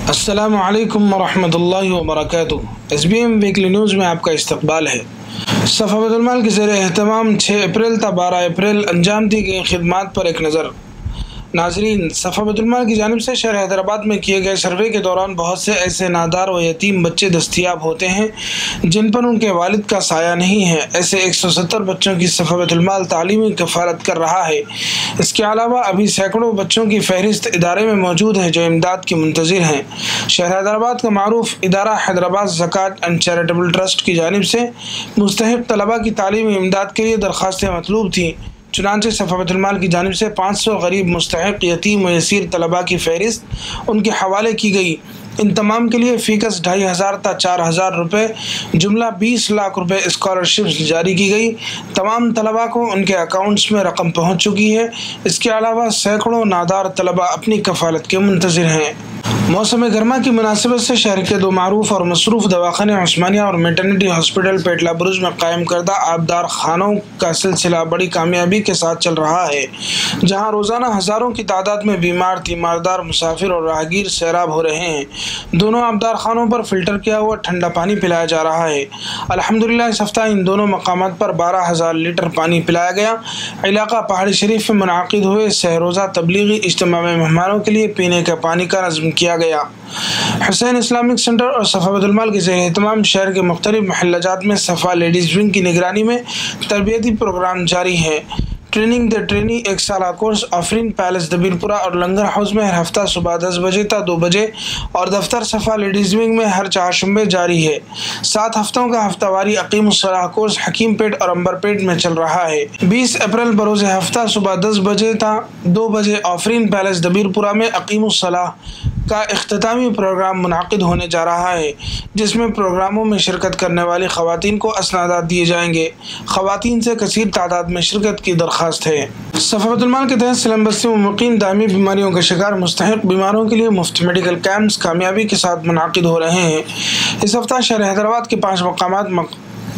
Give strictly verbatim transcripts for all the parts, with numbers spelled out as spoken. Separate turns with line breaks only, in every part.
السلام علیکم ورحمۃ اللہ وبرکاتہ۔ S B M weekly news میں آپ کا استقبال ہے۔ صفا بیت المال کے زیر اہتمام چھ اپریل تا بارہ اپریل انجام دی گئی خدمات پر ایک نظر۔ ناظرین، صفا بیت المال کی جانب سے شہر حیدرآباد میں کیے گئے سروے کے دوران بہت سے ایسے نادار و یتیم بچے دستیاب ہوتے ہیں جن پر ان کے والد کا سایہ نہیں ہے۔ ایسے ایک سو ستر بچوں کی صفا بیت المال تعلیمی کفالت کر رہا ہے۔ اس کے علاوہ ابھی سینکڑوں بچوں کی فہرست ادارے میں موجود ہے جو امداد کی منتظر ہیں۔ شہر حیدرآباد کا معروف ادارہ حیدرآباد زکوٰۃ اینڈ چیریٹیبل ٹرسٹ کی جانب سے مستحق طلباء کی تعلیمی امداد کے لیے درخواستیں مطلوب تھیں، چنانچہ صفا بیت المال کی جانب سے پانچ سو غریب مستحق یتیم و یسیر طلباء کی فہرست ان کے حوالے کی گئی۔ ان تمام کے لیے فیکس ڈھائی ہزار تا چار ہزار روپے جملہ بیس لاکھ روپے اسکالرشپس جاری کی گئی۔ تمام طلباء کو ان کے اکاؤنٹس میں رقم پہنچ چکی ہے۔ اس کے علاوہ سینکڑوں نادار طلباء اپنی کفالت کے منتظر ہیں۔ موسم گرما کی مناسبت سے شہر کے دو معروف اور مصروف دواخانے عثمانیہ اور میٹرنٹی ہاسپٹل پیٹلا برج میں قائم کردہ آبدار خانوں کا سلسلہ بڑی کامیابی کے ساتھ چل رہا ہے، جہاں روزانہ ہزاروں کی تعداد میں بیمار، تیماردار، مسافر اور راہگیر سیراب ہو رہے ہیں۔ دونوں آبدار خانوں پر فلٹر کیا ہوا ٹھنڈا پانی پلایا جا رہا ہے۔ الحمدللہ اس ہفتہ ان دونوں مقامات پر بارہ ہزار لیٹر پانی پلایا گیا۔ علاقہ پہاڑی شریف میں منعقد ہوئے سہ روزہ تبلیغی اجتماع میں مہمانوں کے لیے پینے کے پانی کا نظم کیا گیا۔ حسین اسلامک سینٹر اور صفا بیت المال کے زیر اہتمام شہر کے مختلف محلہ جات میں صفا لیڈیز ونگ کی نگرانی میں تربیتی پروگرام جاری ہے۔ ٹریننگ دی ٹرینی ایک سالہ کورس آفرین پیلس دبیر پورہ اور لنگر ہاؤس میں ہر ہفتہ صبح دس بجے تا دو بجے اور دفتر صفا لیڈیز ونگ میں ہر چہارشنبے جاری ہے۔ سات ہفتوں کا ہفتہ واری عقیم الصلاح کورس حکیم پیٹ اور امبر پیٹ میں چل رہا ہے۔ بیس اپریل بروز ہفتہ صبح دس بجے تا دو بجے آفرین پیلس دبیر پورہ میں عقیم الصلاح کا اختتامی پروگرام منعقد ہونے جا رہا ہے، جس میں پروگراموں میں شرکت کرنے والی خواتین کو اسنادات دیے جائیں گے۔ خواتین سے کثیر تعداد میں شرکت کی درخواست ہے۔ صفا بیت المال کے تحت سلم بستی میں مقیم دائمی بیماریوں کا شکار مستحق بیماروں کے لیے مفت میڈیکل کیمپس کامیابی کے ساتھ منعقد ہو رہے ہیں۔ اس ہفتہ شہر حیدرآباد کے پانچ مقامات مق...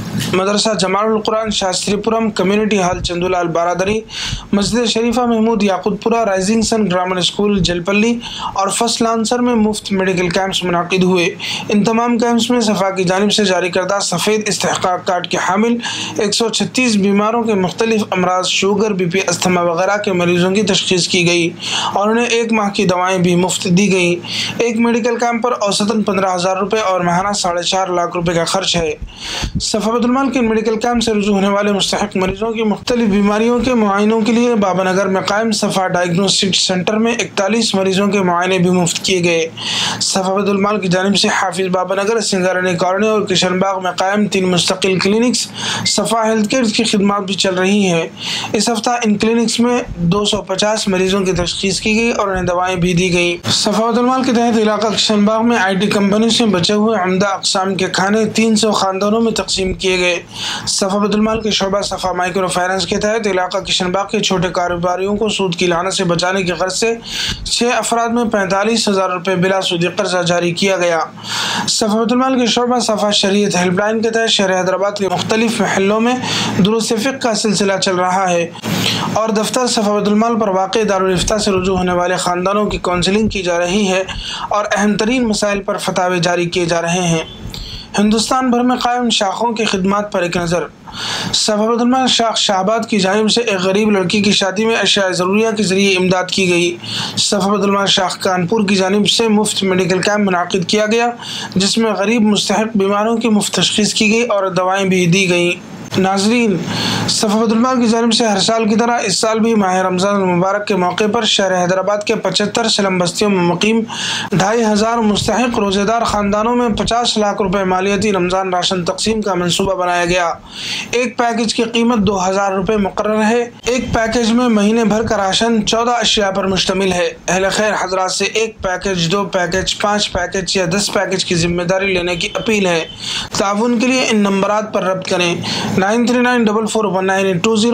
مدرسہ جمال القرآن Shastripuram, community hall Chandulal Baradari, مسجد شریفہ Mahmood Yakutpura, rising sun grammar school Jalpally اور فرسٹ لانسر میں مفت میڈیکل کیمپس منعقد ہوئے۔ ان تمام کیمپس میں صفا کی جانب سے جاری کردہ سفید استحقاق کارڈ کے حامل ایک سو چھتیس بیماروں کے مختلف امراض، شوگر، بی پی، استھما وغیرہ کے مریضوں کی تشخیص کی گئی اور انہیں ایک ماہ کی دوائیں بھی مفت دی گئیں۔ ایک میڈیکل کیمپ پر اوسطاً پندرہ ہزار روپے اور ماہانہ ساڑھے چار لاکھ روپے کا خرچ ہے۔ صفا بیت المال کے میڈیکل کیمپ سے رجوع ہونے والے مستحق مریضوں کی مختلف بیماریوں کے معائنوں کے لیے بابا نگر میں قائم صفا ڈائگنوسٹک سینٹر میں اکتالیس مریضوں کے معائنے بھی مفت کیے گئے۔ صفا بیت المال کی جانب سے حافظ بابا نگر، سنگارانی کالونی اور کشن باغ میں قائم تین مستقل کلینکس صفا ہیلتھ کیئر کی خدمات بھی چل رہی ہیں۔ اس ہفتہ ان کلینکس میں دو سو پچاس مریضوں کی تشخیص کی گئی اور انہیں دوائیں بھی دی گئیں۔ صفا بیت المال کے تحت علاقہ کشن باغ میں آئی ٹی کمپنی سے بچے ہوئے عمدہ اقسام کے کھانے تین سو خاندانوں میں تقسیم کیے گئے۔ صفا بیت المال کے شعبہ صفا مائکرو فائنانس کے تحت علاقہ کشن باغ کے چھوٹے کاروباریوں کو سود کی لعنت سے بچانے کی غرض سے چھ افراد میں پینتالیس ہزار روپے بلا سودی قرضہ جاری کیا گیا۔ صفا بیت المال کے شعبہ صفا شریعت ہیلپ لائن کے تحت شہر حیدرآباد کے مختلف محلوں میں دروس فقہ کا سلسلہ چل رہا ہے اور دفتر صفا بیت المال پر واقع دارالفتہ سے رجوع ہونے والے خاندانوں کی کونسلنگ کی جا رہی ہے اور اہم ترین مسائل پر فتاوی جاری کیے جا رہے ہیں۔ ہندوستان بھر میں قائم شاخوں کی خدمات پر ایک نظر۔ صفا بیت المال شاخ شہباد کی جانب سے ایک غریب لڑکی کی شادی میں اشیاء ضروریہ کے ذریعے امداد کی گئی۔ صفا بیت المال شاخ کانپور کی جانب سے مفت میڈیکل کیمپ منعقد کیا گیا، جس میں غریب مستحق بیماروں کی مفت تشخیص کی گئی اور دوائیں بھی دی گئیں۔ ناظرین، صفا بیت المال کی جانب سے ہر سال کی طرح اس سال بھی ماہ رمضان المبارک کے موقع پر شہر حیدرآباد کے پچہتر سلم بستیوں میں مقیم ڈھائی ہزار مستحق روزے دار خاندانوں میں پچاس لاکھ روپے مالیاتی رمضان راشن تقسیم کا منصوبہ بنایا گیا۔ ایک پیکج کی قیمت دو ہزار روپے مقرر ہے۔ ایک پیکج میں مہینے بھر کا راشن چودہ اشیاء پر مشتمل ہے۔ اہل خیر حضرات سے ایک پیکج، دو پیکج، پانچ پیکج یا دس پیکج کی ذمہ داری لینے کی اپیل ہے۔ تعاون کے لیے ان نمبرات پر رابطہ کریں: nine three nine double four one nine eight two zero,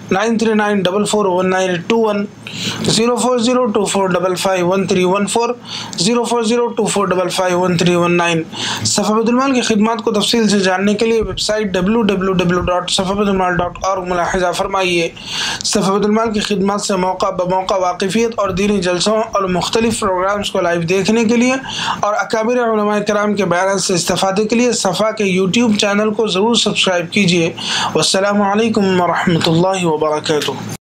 nine three nine double four one nine eight two one, zero four zero two four five five one three one four, zero four zero two four five five one three one nine. Safa Baitul माल की खिदमत को तफसील से जानने के लिए website W W W dot Safa Baitul Maal dot org मुलाहिज़ा फरमाइए। सफ़ा बैतुल माल की खिदमत से मौका ब मौका वाक़िफ़ियत और दीनी जलसों और मुख्तलिफ़ प्रोग्राम्स को लाइव देखने के लिए और अकाबिर उलमाए किराम के बयान से इस्तिफ़ादे के लिए सफ़ा के यूट्यूब चैनल को ज़रूर सब्सक्राइब कीजिए। वस्सलामु अलैकुम व रहमतुल्लाहि व बरकातुहू।